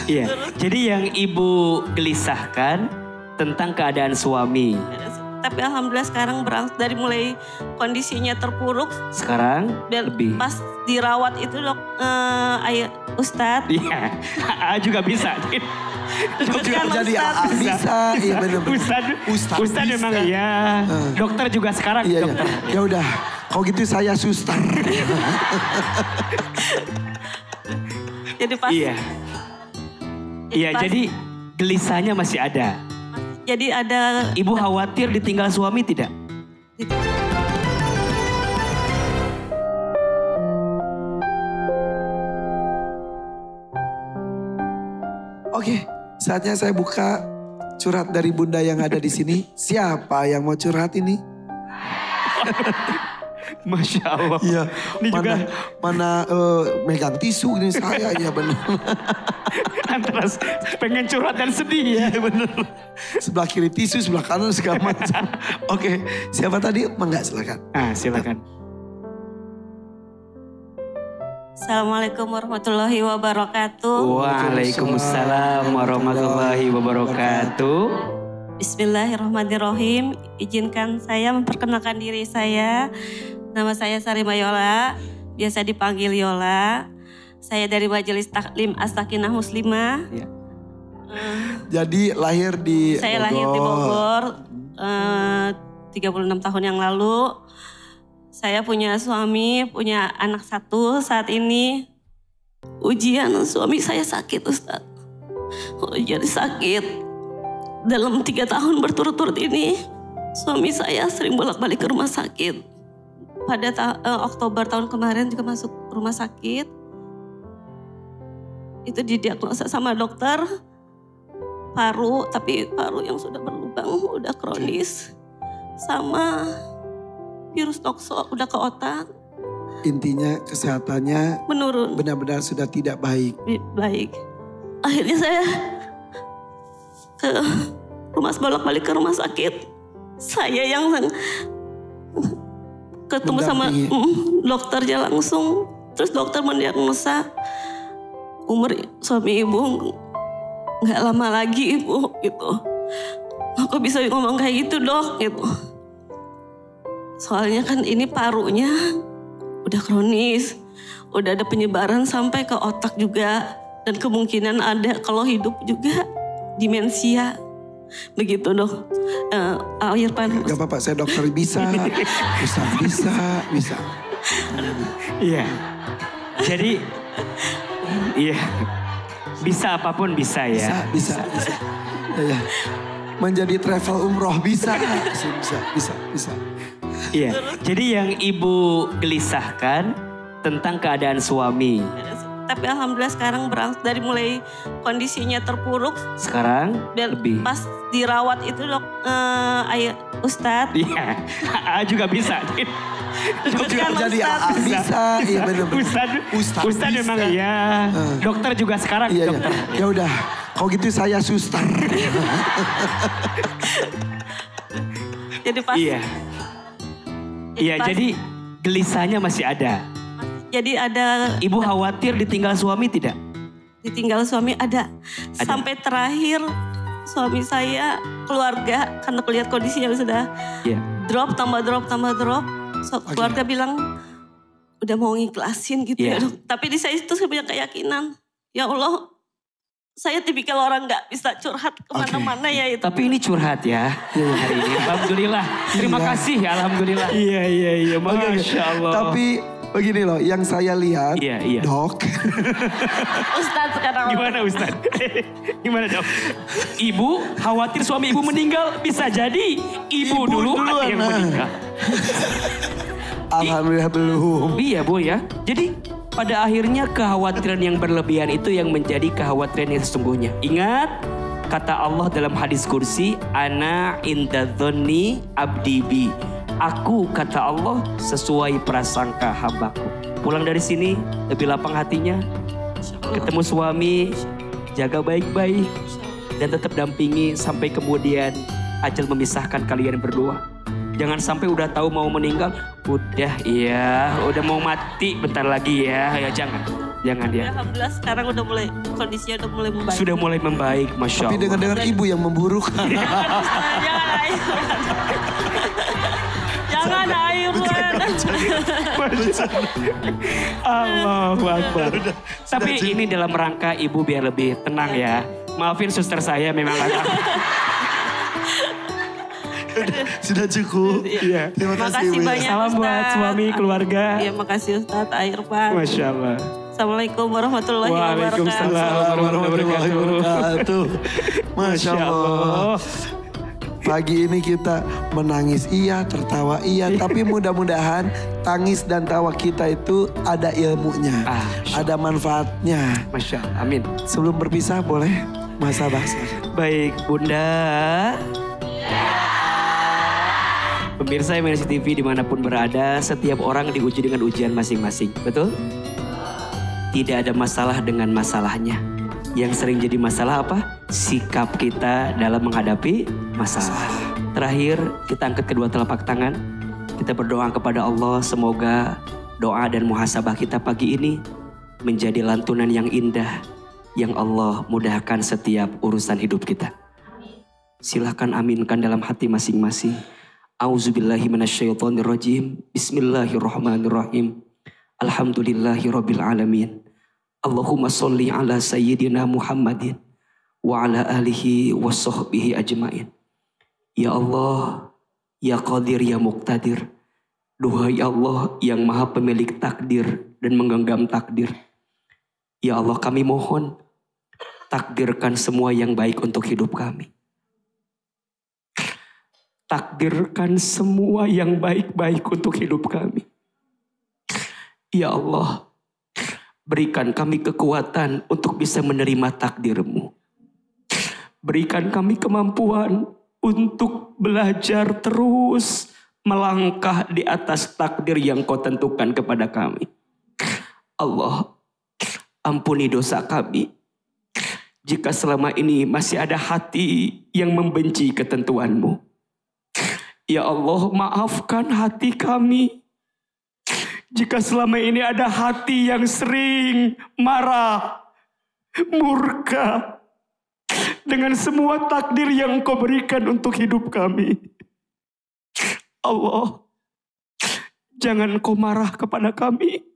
Iya. Jadi yang ibu gelisahkan tentang keadaan suami. Tapi alhamdulillah sekarang berangsur dari mulai kondisinya terpuruk. Sekarang Dan lebih. pas dirawat itu Ustadz. Iya, AA juga bisa. Jadi AA bisa. Iya benar. Ustadz memang iya. Dokter juga sekarang. Iya, dokter. Ya udah, kalau gitu saya suster. Jadi pas. Iya. Iya, jadi gelisahnya masih ada. Jadi ada. Ibu khawatir ditinggal suami tidak? Oke, saatnya saya buka curhat dari Bunda yang ada di sini. Siapa yang mau curhat ini? Masya Allah. Iya. Ini mana megang tisu ini saya ya benar. Antara pengen curhat dan sedih ya. Benar. Sebelah kiri tisu, sebelah kanan segala macam. Oke, siapa tadi? Mangga silakan. Silakan. Assalamualaikum warahmatullahi wabarakatuh. Waalaikumsalam warahmatullahi wabarakatuh. Bismillahirrahmanirrahim. Izinkan saya memperkenalkan diri saya. Nama saya Sarima Yola, biasa dipanggil Yola. Saya dari Majelis Taklim As-Sakinah Muslimah. Ya. Jadi lahir di Saya lahir di Bogor 36 tahun yang lalu. Saya punya suami, punya anak satu saat ini. Ujian suami saya sakit, Ustadz. Jadi sakit. Dalam 3 tahun berturut-turut ini, suami saya sering bolak-balik ke rumah sakit. Pada Oktober tahun kemarin juga masuk rumah sakit. Itu didiagnosa sama dokter paru, tapi paru yang sudah berlubang, udah kronis. Sama virus toksok udah ke otak. Intinya kesehatannya menurun. Benar-benar sudah tidak baik. Baik. Akhirnya saya bolak-balik ke rumah sakit. Saya yang ketemu sama dokternya langsung. Terus dokter mendiagnosa umur suami ibu nggak lama lagi ibu gitu. Aku bisa ngomong kayak gitu dok gitu. Soalnya kan ini parunya udah kronis, udah ada penyebaran sampai ke otak juga. Dan kemungkinan ada kalau hidup juga demensia. Begitu dok. Irfan. Gak apa-apa, saya dokter bisa. Bisa. Iya. Jadi, iya. Bisa apapun bisa ya. Bisa. Ya. Menjadi travel umroh bisa. Iya, jadi yang ibu gelisahkan tentang keadaan suami. Tapi alhamdulillah sekarang berangsur dari mulai kondisinya terpuruk. Sekarang dan lebih. Pas dirawat itu Ustadz. Iya, AA juga bisa. Jadi AA bisa. Iya benar. Ustadz memang iya. Dokter juga sekarang. Iya, dokter. Ya udah, kalau gitu saya suster. Jadi pas. Iya, jadi gelisahnya masih ada. Jadi ada. Ibu khawatir ditinggal suami tidak? Ditinggal suami ada. Sampai terakhir suami saya, keluarga, karena lihat kondisinya sudah drop. Keluarga bilang udah mau ngiklasin gitu ya dok. Tapi di saya itu saya punya keyakinan. Ya Allah, saya tipikal orang gak bisa curhat kemana-mana ya itu. Tapi ini curhat ya hari ini. Alhamdulillah. Terima kasih ya alhamdulillah. Iya. Masya Allah. Tapi begini loh, yang saya lihat, dok. Ustadz sekarang. Gimana dok? Ibu khawatir suami ibu meninggal, bisa jadi ibu dulu ada yang meninggal. Alhamdulillah belum. Iya bu ya. Jadi pada akhirnya kekhawatiran yang berlebihan itu yang menjadi kekhawatiran yang sesungguhnya. Ingat kata Allah dalam hadis kursi, ana inda dhonni abdi bi. Aku kata Allah sesuai prasangka hambaku. Pulang dari sini lebih lapang hatinya. Ketemu suami, jaga baik-baik. Dan tetap dampingi sampai kemudian ajal memisahkan kalian berdua. Jangan sampai udah tahu mau meninggal, udah mau mati bentar lagi ya jangan. Jangan ya. Alhamdulillah sekarang udah mulai kondisinya udah mulai membaik. Sudah mulai membaik, Masya Tapi Allah. dengar-dengar ibu yang memburuk. Jangan Ayurwan. Jangan Ayurwan. Allahu Akbar. Tapi ini dalam rangka ibu biar lebih tenang ya. Maafin suster saya memang agak. Sudah cukup. Iya. Terima kasih Makasih ibu. Ya. banyak. Salam buat Ustaz. suami, keluarga. Iya makasih Ustaz Ayurwan. Masya Allah. Assalamualaikum warahmatullahi Waalaikumsalam. wabarakatuh. Warahmatullahi wabarakatuh. Masya Allah. Pagi ini kita menangis iya, tertawa iya. Tapi mudah-mudahan tangis dan tawa kita itu ada ilmunya. Ada manfaatnya. Masya Allah. Amin. Sebelum berpisah boleh Mas Abah Baik Bunda. Pemirsa MNC TV dimanapun berada, setiap orang diuji dengan ujian masing-masing. Betul? Tidak ada masalah dengan masalahnya. Yang sering jadi masalah apa? Sikap kita dalam menghadapi masalah. Terakhir, kita angkat kedua telapak tangan. Kita berdoa kepada Allah, semoga doa dan muhasabah kita pagi ini menjadi lantunan yang indah, yang Allah mudahkan setiap urusan hidup kita. Silahkan aminkan dalam hati masing-masing. Auzubillahi minasyaitonirrajim. Bismillahirrahmanirrahim. Alhamdulillahirabbil alamin. Allahumma sholli ala sayyidina Muhammadin wa ala alihi wa sahbihi ajmain. Ya Allah, ya Qadir, ya Muqtadir. Duhai Allah yang maha pemilik takdir dan menggenggam takdir. Ya Allah, kami mohon takdirkan semua yang baik untuk hidup kami. Takdirkan semua yang baik-baik untuk hidup kami. Ya Allah, berikan kami kekuatan untuk bisa menerima takdir-Mu. Berikan kami kemampuan untuk belajar terus melangkah di atas takdir yang Kau tentukan kepada kami. Allah, ampuni dosa kami. Jika selama ini masih ada hati yang membenci ketentuan-Mu. Ya Allah, maafkan hati kami. Jika selama ini ada hati yang sering marah, murka dengan semua takdir yang Kau berikan untuk hidup kami. Allah, jangan Kau marah kepada kami.